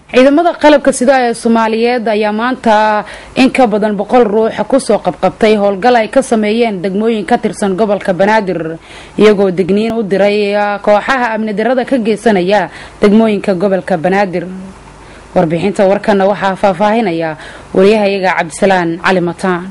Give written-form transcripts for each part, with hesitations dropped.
ciidamada qalabka sida ee Soomaaliyeed ayaa maanta in ka badan 100 ruux ku soo qabqabtay howlgal ay ka sameeyeen degmooyin ka tirsan gobolka Banaadir iyagoo digniin u diray kooxaha amni darrada ka geysanaya degmooyinka gobolka Banaadir. warbixinta warkana waxaa faahfaahinaya wariyahayaga Cabdisalaan Cali Mataan.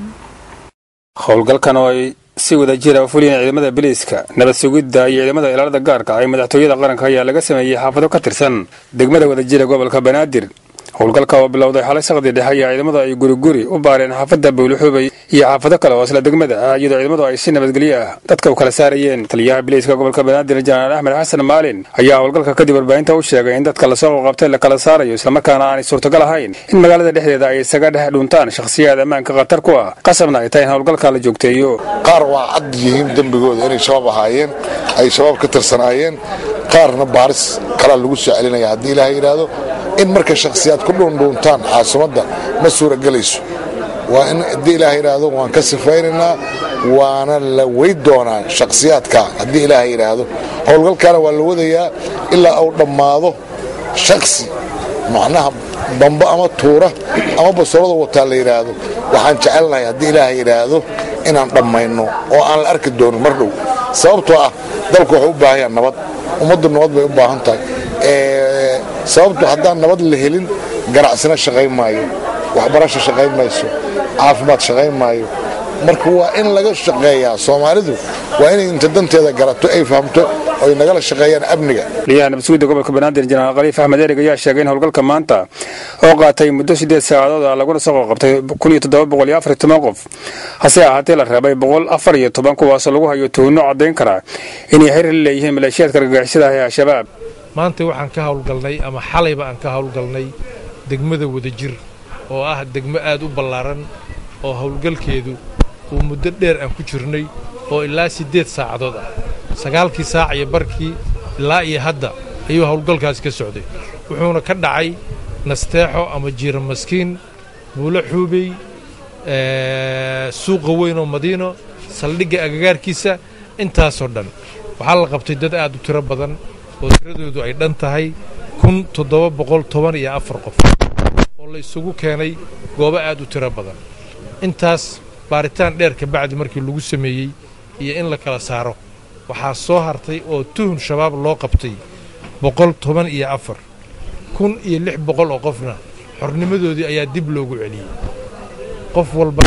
howlgalkan oo ay si wada jira u fuliyeen ciidamada booliiska nabad sugidda iyo ciidamada ilaalada gaarka ay madaxtooyada qaranka ayaa laga sameeyay xaafado ka tirsan degmada wada jira gobolka Banaadir. howlgalka oo bilowday xalay saqdi dhexe ayaa ciidamada ay guri u baareen xaafada Buulxubay iyo xaafado kale oo isla degmada ah iyadoo ciidamadu ay si nabadgelyo ah dadka u kala saarayeen. taliyaha booliiska gobolka Banaadir Janaan Axmed Xasan Maalin ayaa howlgalka kadib warbaahinta u sheegay in dadka la soo qabtay la kala saarayo isla markaana aan suurtagal ahayn in magaalada dhexdeeda ay isaga dhex dhuntaan shakhsiyaad ammaanka khatar ku ah qasabna ay tahay in howlgalka la joogteeyo. qaar waa cad yihiin dambigooda inay shabaab ahaayeen ay shabaab ka tirsanaayeen qaarna baaris kala lagu soo celinaya haddii Ilaahay yiraahdo in marka shakhsiyaad ku dhuntaan caasimada ma suuragelayso waa in haddii Ilaahay yiraahdo waan ka sifeynaa waana la weyd doonaa shakhsiyaadka haddii Ilaahay yiraahdo howlgalkana waa la wadayaa ilaa uu dhamaado shakhsi macnaha bamba ama tuura ama basolada wata la yiraahdo waxaan jecelnahay haddii Ilaahay yiraahdo inaan dhamayno oo aan la arki doonin mar dhow sababtoo ah dalku wuxuu u baahan yahay nabad ummaddu nabad bay u baahan tahay sababtu haddaan nabad la helin ganacsina shaqayn maayo waxbarasho shaqayn mayso caafimaad shaqayn maayo marka waa in laga shaqeeyaa Soomaalidu waa in inta danteeda garato ay fahamto oo nagala shaqeeyaan amniga. Liyaana Mas'uulka gobolka Banaadir Janaan Khaliif Ahmed Erig ayaa sheegay in howlgalka maanta oo qaatay muddo 8 saacadood laguna soo qabtay 1740 qof hase ahaatee la rabay 114 kuwaas lagu hayo tuhno cadeyn kara inay xiriir leeyihiin maleeshiyadka argagixisada ee shabaab. maanta waxaan ka howlgalnay ama xalayba aan ka howlgalnay degmada Wadajir oo ah degmo aad u ballaaran oo howlgalkeedu uu muddo dheer aan ku jirnay oo ilaa 8 saacadood ah 9 saac iyo barkii ilaa iyo hadda ayuu howlgalkaas ka socday wuxuuna ka dhacay Nasteexo ama Jiira Maskiin Buulxubay suuqa weyn oo Madiino saldhigga agagaarkiisa intaas oo dhan waxaa la qabtay dad aad u tiro badan oo tiradoodu ay dhan tahay 1714 qof oo la isugu keenay goobo aad u tiro badan intaas baaritaan dheer ka bacdi markii lagu sameeyay iyo in la kala saaro waxaa soo hartay oo tuhun shabaab loo qabtay 114 1600 oo qofna xornimadoodii ayaa dib loogu celiyay qof walba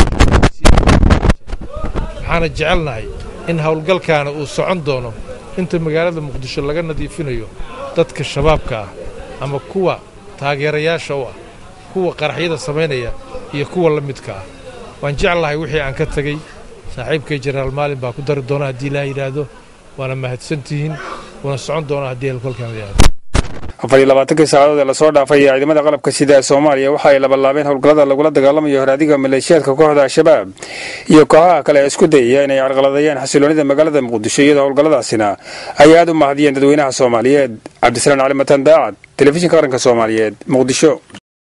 waxaana jecelnahay in howlgalkaana uu socon doono inta magaalada Muqdisho laga nadiifinayo dadka shabaabka ah ama kuwa taageerayaasha u ah kuwa qaraxyada sameynaya iyo kuwa la midka ah waan jecelahay wixii aan ka tagay saaxiibkay Jeneraal Maalin baa ku dari doona haddii Ilaahay yiraahdo waana mahadsantihiin wana socon doona haddii howlgalkan yiraahdo. 24 saacadood la soo dhaafay ciidamada qalabka sida Soomaaliya waxa ay labanlaabeen howlgallada lagula dagaalamayo haraadiga maleeshiyadka kooxda shabaab iyo kooxaha kale isku dayay inay carqaladeeyaan xasiloonida magaalada Muqdisho iyadoo howlgalladaasina ay aad u mahadiyeen dadweynaha Soomaaliyeed. Cabdisalaan Cali Mataan Daacad, Telefishinka Qaranka Soomaaliyeed, Muqdisho.